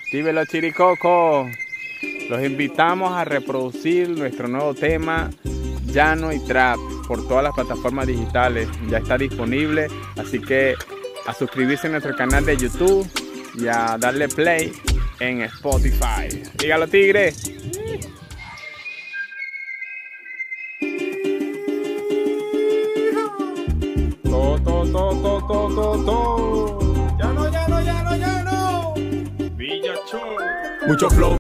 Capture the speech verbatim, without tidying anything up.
Dímelo, Chiricoco. Los invitamos a reproducir nuestro nuevo tema Llano y Trap por todas las plataformas digitales. Ya está disponible, así que a suscribirse a nuestro canal de YouTube y a darle play en Spotify. Dígalo, tigre. To, to, to, to, to, to, to. Llano, llano, llano, llano. Villa Show. Mucho flow.